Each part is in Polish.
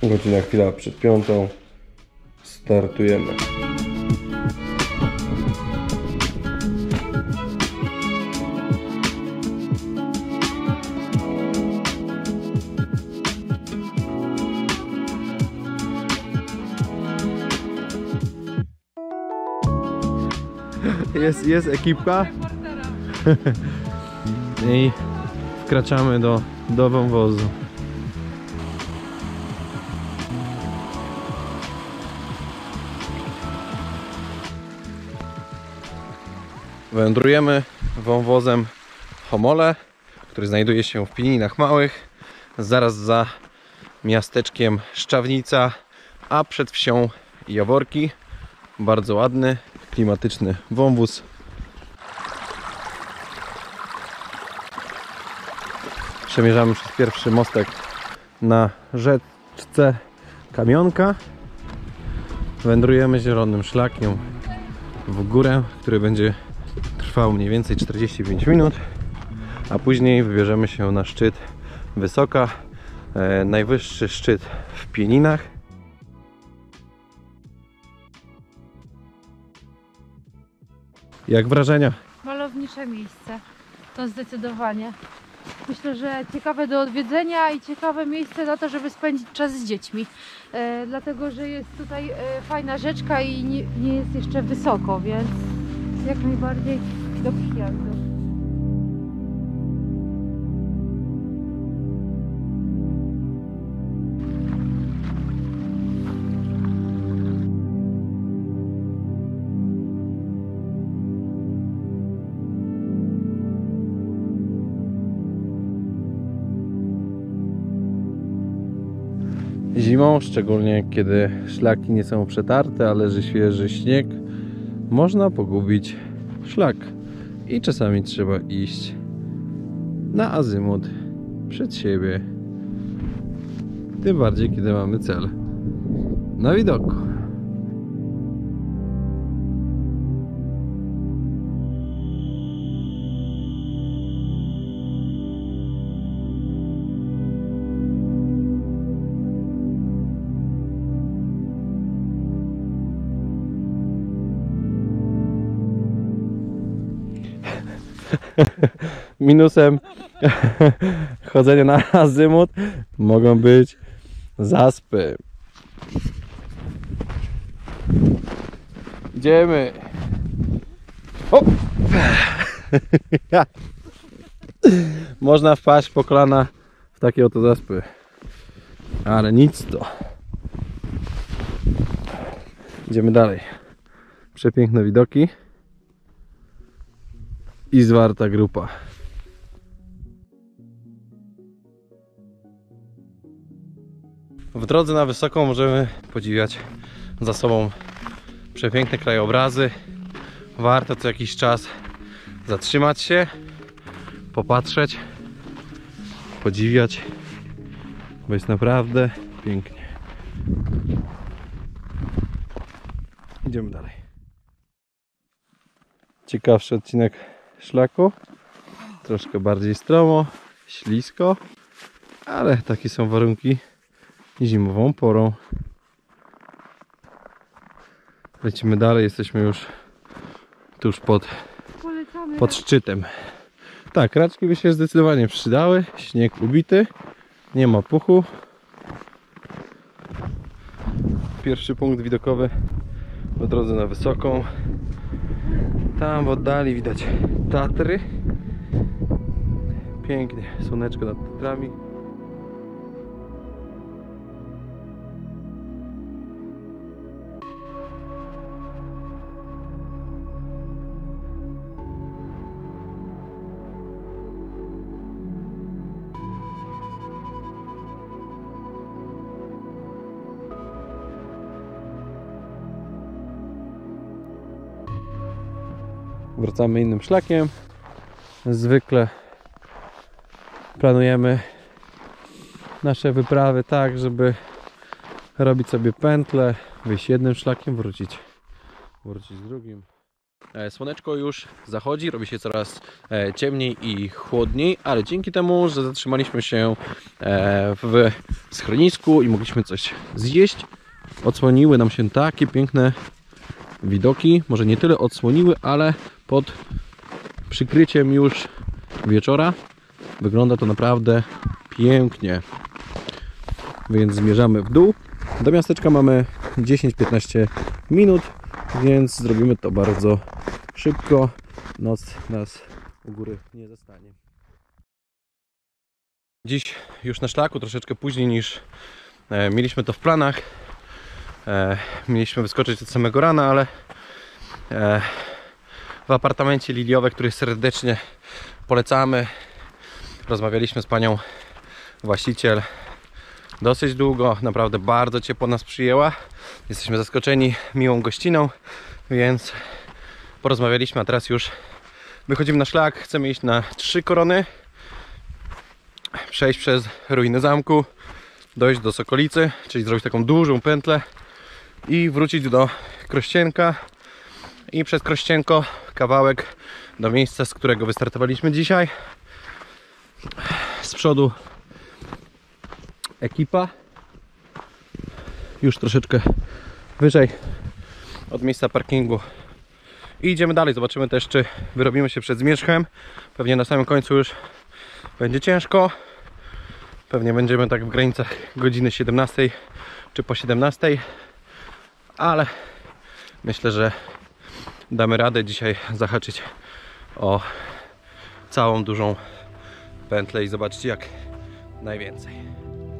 Godzina chwila przed 5. Startujemy. Jest ekipka i wkraczamy do wąwozu. Wędrujemy wąwozem Homole, który znajduje się w Pieninach Małych, zaraz za miasteczkiem Szczawnica, a przed wsią Jaworki. Bardzo ładny, klimatyczny wąwóz. Przemierzamy przez pierwszy mostek na rzeczce Kamionka. Wędrujemy zielonym szlakiem w górę, który będzie trwał mniej więcej 45 minut, a później wybierzemy się na szczyt Wysoka, najwyższy szczyt w Pieninach. Jak wrażenia? Malownicze miejsce, to zdecydowanie. Myślę, że ciekawe do odwiedzenia i ciekawe miejsce na to, żeby spędzić czas z dziećmi. Dlatego, że jest tutaj fajna rzeczka i nie jest jeszcze wysoko, więc jak najbardziej do przyjazdu. Zimą, szczególnie kiedy szlaki nie są przetarte, a leży świeży śnieg, można pogubić szlak i czasami trzeba iść na azymut przed siebie, tym bardziej kiedy mamy cel na widoku. Minusem chodzenia na azymut mogą być zaspy. Idziemy. Hop. Można wpaść po kolana w takie oto zaspy, ale nic to. Idziemy dalej. Przepiękne widoki i zwarta grupa. W drodze na Wysoką możemy podziwiać za sobą przepiękne krajobrazy. Warto co jakiś czas zatrzymać się, popatrzeć, podziwiać, bo jest naprawdę pięknie. Idziemy dalej. Ciekawszy odcinek szlaku, troszkę bardziej stromo, ślisko, ale takie są warunki zimową porą. Lecimy dalej, jesteśmy już tuż pod szczytem. Tak, raczki by się zdecydowanie przydały, śnieg ubity, nie ma puchu. Pierwszy punkt widokowy po drodze na Wysoką. Tam w oddali widać Tatry. Pięknie, słoneczko nad Tatrami. Wracamy innym szlakiem. Zwykle planujemy nasze wyprawy tak, żeby robić sobie pętlę, wyjść jednym szlakiem, wrócić drugim. Słoneczko już zachodzi, robi się coraz ciemniej i chłodniej, ale dzięki temu, że zatrzymaliśmy się w schronisku i mogliśmy coś zjeść, odsłoniły nam się takie piękne widoki. Może nie tyle odsłoniły, ale pod przykryciem już wieczora wygląda to naprawdę pięknie. Więc zmierzamy w dół. Do miasteczka mamy 10-15 minut, więc zrobimy to bardzo szybko. Noc nas u góry nie zastanie. Dziś już na szlaku, troszeczkę później niż mieliśmy to w planach. Mieliśmy wyskoczyć od samego rana, ale w apartamencie Liliowe, który serdecznie polecamy, rozmawialiśmy z panią właściciel dosyć długo, naprawdę bardzo ciepło nas przyjęła. Jesteśmy zaskoczeni miłą gościną, więc porozmawialiśmy, a teraz już wychodzimy na szlak. Chcemy iść na 3 korony, przejść przez ruiny zamku, dojść do Sokolicy, czyli zrobić taką dużą pętlę i wrócić do Krościenka i przez Krościenko kawałek do miejsca, z którego wystartowaliśmy dzisiaj. Z przodu ekipa, już troszeczkę wyżej od miejsca parkingu i idziemy dalej. Zobaczymy też, czy wyrobimy się przed Zmierzchem. Pewnie na samym końcu już będzie ciężko. Pewnie będziemy tak w granicach godziny 17 czy po 17, ale myślę, że damy radę dzisiaj zahaczyć o całą dużą pętlę i zobaczcie jak najwięcej.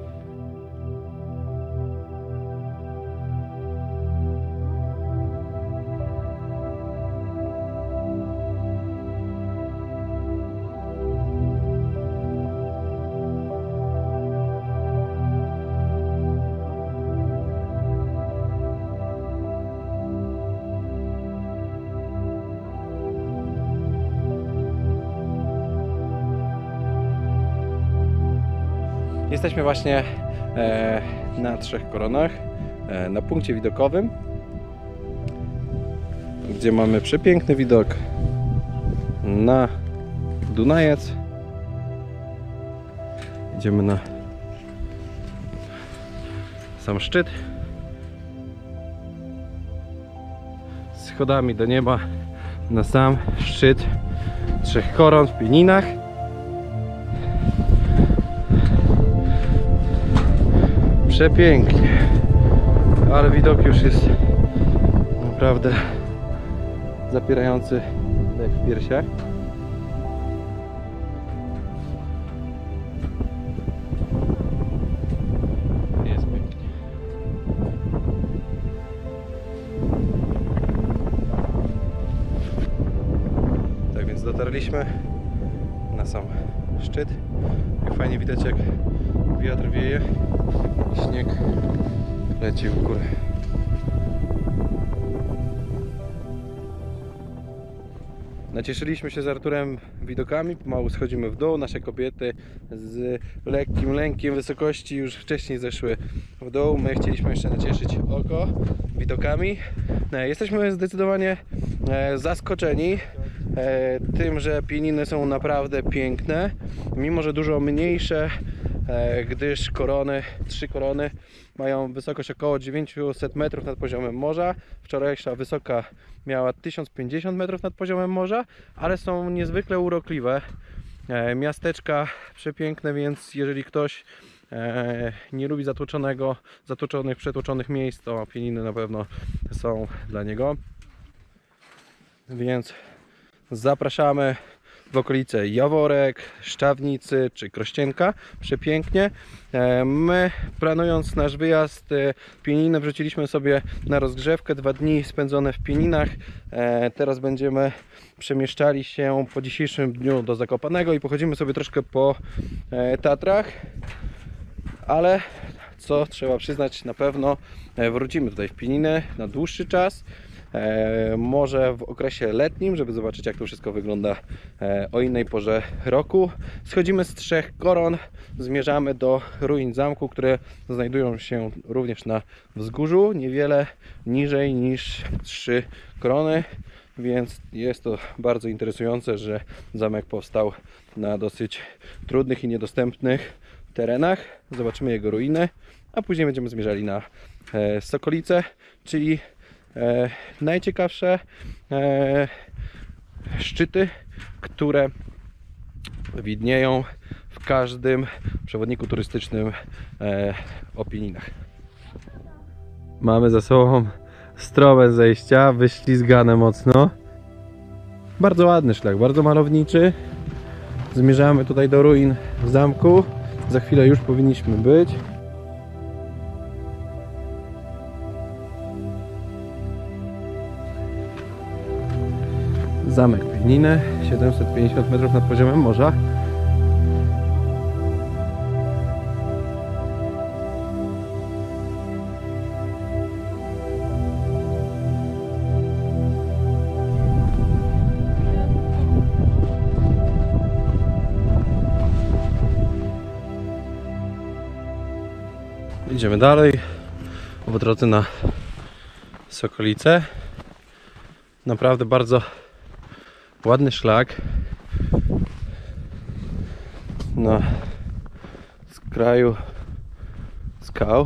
Jesteśmy właśnie na 3 koronach, na punkcie widokowym, gdzie mamy przepiękny widok na Dunajec. Idziemy na sam szczyt, schodami do nieba na sam szczyt 3 koron w Pieninach. Przepięknie, ale widok już jest naprawdę zapierający dech w piersiach. Jest pięknie. Tak więc dotarliśmy na sam szczyt. Jak fajnie widać, jak wiatr wieje. Śnieg leci w górę. Nacieszyliśmy się z Arturem widokami, pomału schodzimy w dół. Nasze kobiety z lekkim lękiem wysokości już wcześniej zeszły w dół. My chcieliśmy jeszcze nacieszyć oko widokami. Jesteśmy zdecydowanie zaskoczeni tym, że Pieniny są naprawdę piękne, mimo że dużo mniejsze, gdyż korony, 3 korony mają wysokość około 900 metrów nad poziomem morza. Wczorajsza wysoka miała 1050 metrów nad poziomem morza, ale są niezwykle urokliwe. Miasteczka przepiękne, więc jeżeli ktoś nie lubi zatłoczonych, przetłoczonych miejsc, to Pieniny na pewno są dla niego. Więc zapraszamy w okolice Jaworek, Szczawnicy czy Krościenka. Przepięknie. My, planując nasz wyjazd, Pieniny wrzuciliśmy sobie na rozgrzewkę. 2 dni spędzone w Pieninach. Teraz będziemy przemieszczali się po dzisiejszym dniu do Zakopanego i pochodzimy sobie troszkę po Tatrach. Ale co trzeba przyznać, na pewno wrócimy tutaj w Pieniny na dłuższy czas. Może w okresie letnim, żeby zobaczyć, jak to wszystko wygląda o innej porze roku. Schodzimy z 3 koron, zmierzamy do ruin zamku, które znajdują się również na wzgórzu, niewiele niżej niż 3 korony. więc jest to bardzo interesujące, że zamek powstał na dosyć trudnych i niedostępnych terenach. Zobaczymy jego ruiny, a później będziemy zmierzali na Sokolice, czyli najciekawsze szczyty, które widnieją w każdym przewodniku turystycznym o Pieninach. Mamy za sobą strome zejścia, wyślizgane mocno. Bardzo ładny szlak, bardzo malowniczy. Zmierzamy tutaj do ruin zamku. Za chwilę już powinniśmy być. Zamek Pieniny, 750 metrów nad poziomem morza. Idziemy dalej po drodze na Sokolice. Naprawdę bardzo ładny szlak na skraju skał.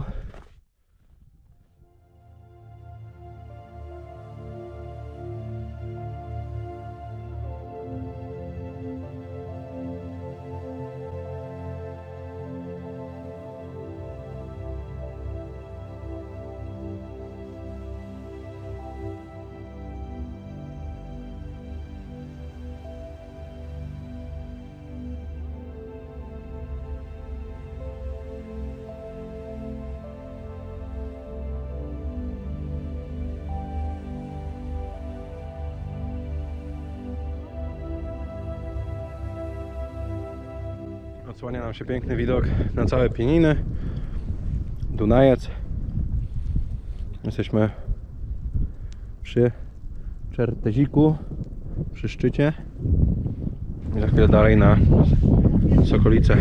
Odsłania nam się piękny widok na całe Pieniny, Dunajec. Jesteśmy przy Czerteziku, przy szczycie i za chwilę dalej na Sokolice.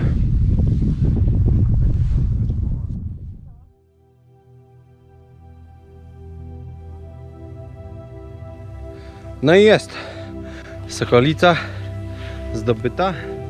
No i jest Sokolica zdobyta.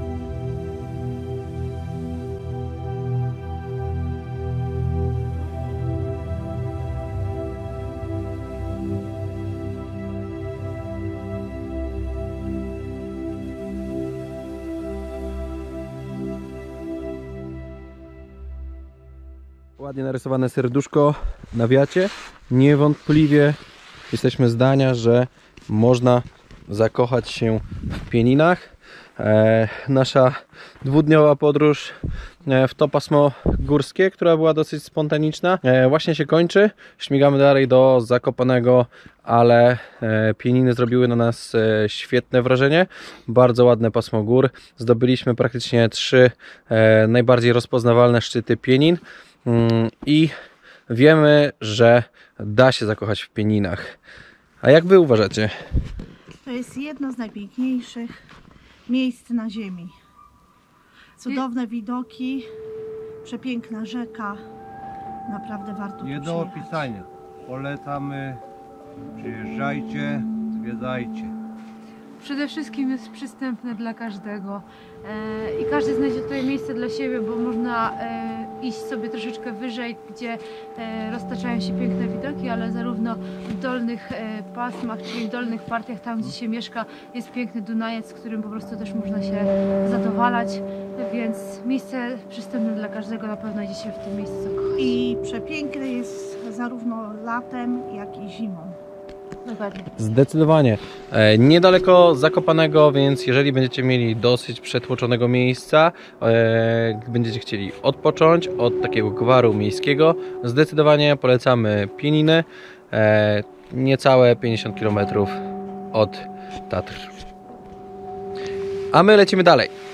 Ładnie narysowane serduszko na wiacie. Niewątpliwie jesteśmy zdania, że można zakochać się w Pieninach. Nasza dwudniowa podróż w to pasmo górskie, która była dosyć spontaniczna, właśnie się kończy. Śmigamy dalej do Zakopanego, ale Pieniny zrobiły na nas świetne wrażenie. Bardzo ładne pasmo gór. Zdobyliśmy praktycznie 3 najbardziej rozpoznawalne szczyty Pienin i wiemy, że da się zakochać w Pieninach. A jak wy uważacie? To jest jedno z najpiękniejszych miejsc na ziemi. Cudowne widoki, przepiękna rzeka. Naprawdę warto tu Nie do przyjechać. opisania. Polecamy, przyjeżdżajcie, zwiedzajcie. Przede wszystkim jest przystępne dla każdego i każdy znajdzie tutaj miejsce dla siebie, bo można iść sobie troszeczkę wyżej, gdzie roztaczają się piękne widoki, ale zarówno w dolnych pasmach, czyli w dolnych partiach, tam gdzie się mieszka, jest piękny Dunajec, z którym po prostu też można się zadowalać, więc miejsce przystępne dla każdego, na pewno znajdzie się w tym miejscu zakochać. I przepiękny jest zarówno latem, jak i zimą. Dokładnie. Zdecydowanie. Niedaleko Zakopanego, więc jeżeli będziecie mieli dosyć przetłoczonego miejsca, będziecie chcieli odpocząć od takiego gwaru miejskiego, zdecydowanie polecamy Pieniny, niecałe 50 km od Tatr. A my lecimy dalej.